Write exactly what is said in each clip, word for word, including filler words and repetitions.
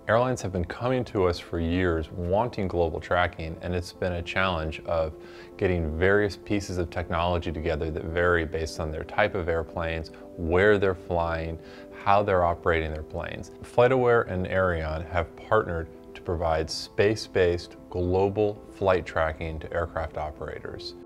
Airlines have been coming to us for years wanting global tracking, and it's been a challenge of getting various pieces of technology together that vary based on their type of airplanes, where they're flying, how they're operating their planes. FlightAware and Aireon have partnered to provide space-based global flight tracking to aircraft operators.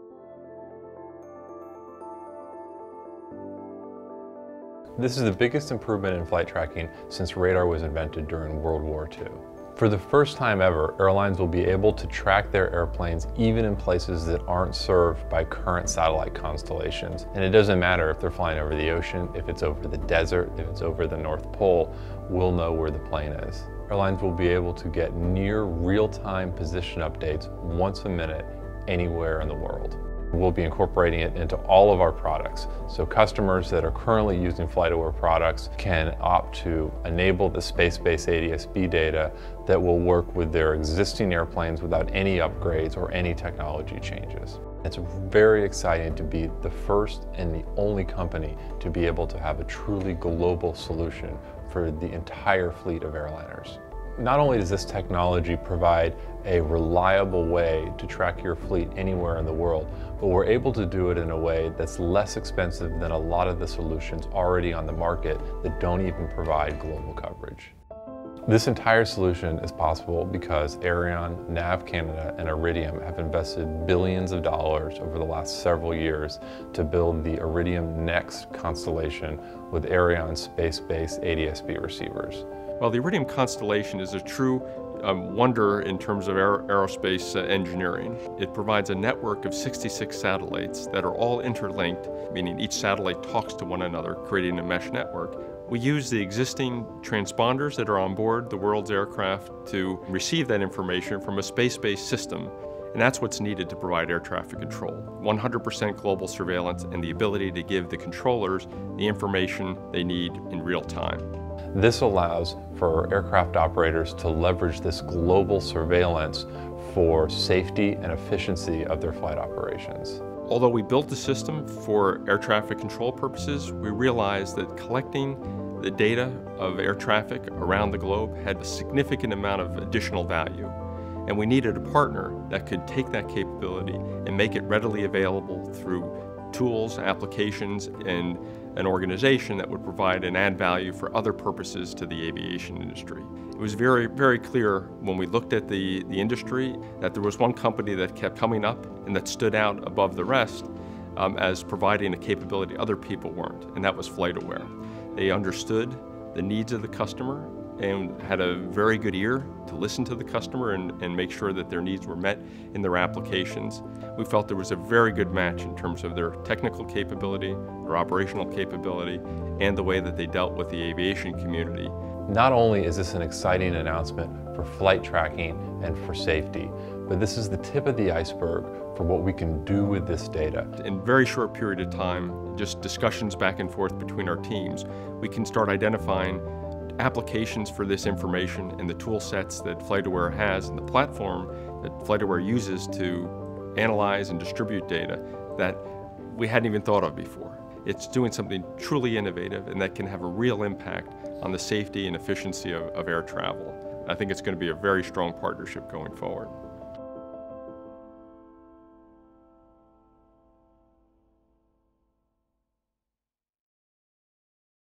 This is the biggest improvement in flight tracking since radar was invented during World War Two. For the first time ever, airlines will be able to track their airplanes even in places that aren't served by current satellite constellations. And it doesn't matter if they're flying over the ocean, if it's over the desert, if it's over the North Pole, we'll know where the plane is. Airlines will be able to get near real-time position updates once a minute anywhere in the world. We'll be incorporating it into all of our products. So customers that are currently using FlightAware products can opt to enable the space-based A D S B data that will work with their existing airplanes without any upgrades or any technology changes. It's very exciting to be the first and the only company to be able to have a truly global solution for the entire fleet of airliners. Not only does this technology provide a reliable way to track your fleet anywhere in the world, but we're able to do it in a way that's less expensive than a lot of the solutions already on the market that don't even provide global coverage. This entire solution is possible because Aireon, Nav Canada, and Iridium have invested billions of dollars over the last several years to build the Iridium Next constellation with Aireon space-based A D S B receivers. Well, the Iridium constellation is a true um, wonder in terms of aer aerospace uh, engineering. It provides a network of sixty-six satellites that are all interlinked, meaning each satellite talks to one another, creating a mesh network. We use the existing transponders that are on board the world's aircraft to receive that information from a space-based system, and that's what's needed to provide air traffic control. one hundred percent global surveillance and the ability to give the controllers the information they need in real time. This allows for aircraft operators to leverage this global surveillance for safety and efficiency of their flight operations. Although we built the system for air traffic control purposes, we realized that collecting the data of air traffic around the globe had a significant amount of additional value. And we needed a partner that could take that capability and make it readily available through tools, applications, and an organization that would provide and add value for other purposes to the aviation industry. It was very, very clear when we looked at the, the industry that there was one company that kept coming up and that stood out above the rest um, as providing a capability other people weren't, and that was FlightAware. They understood the needs of the customer and had a very good ear to listen to the customer and, and make sure that their needs were met in their applications. We felt there was a very good match in terms of their technical capability, their operational capability, and the way that they dealt with the aviation community. Not only is this an exciting announcement for flight tracking and for safety, but this is the tip of the iceberg for what we can do with this data. In a very short period of time, just discussions back and forth between our teams, we can start identifying applications for this information and the tool sets that FlightAware has and the platform that FlightAware uses to analyze and distribute data that we hadn't even thought of before. It's doing something truly innovative and that can have a real impact on the safety and efficiency of, of air travel. I think it's going to be a very strong partnership going forward.